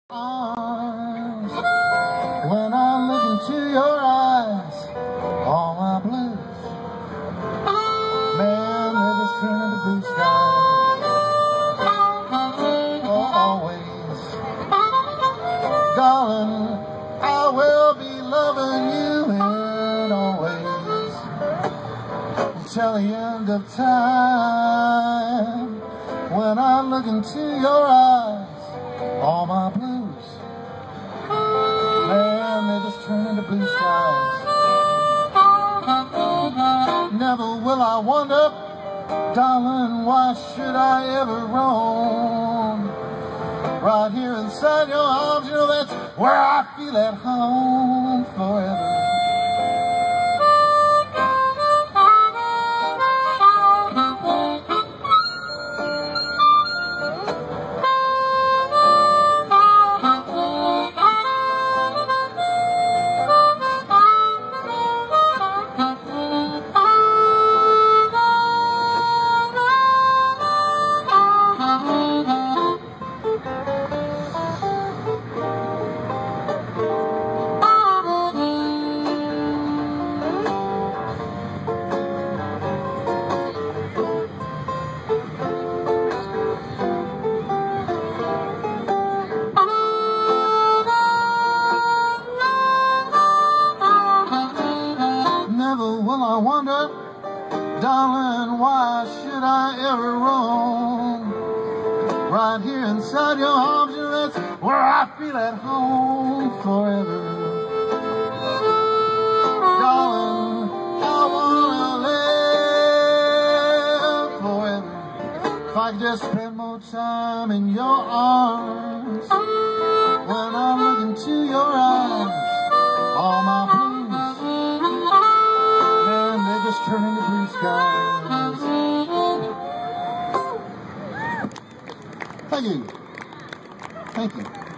arms. When I look into your eyes, all my blues, man, they just turn into blue skies. Oh, always, darling, I will be loving you and always until the end of time. When I look into your eyes, all my blues, man, they just turn into blue skies. Never will I wonder, darling, why should I ever roam? Right here inside your arms, you know that's where I feel at home forever. Never will I wonder, darling, why should I ever roam? Right here inside your arms, you know that's where I feel at home forever. Darling, I wanna live forever. If I could just spend more time in your arms. When I look into your eyes, all my just turn into blue skies. Thank you. Thank you.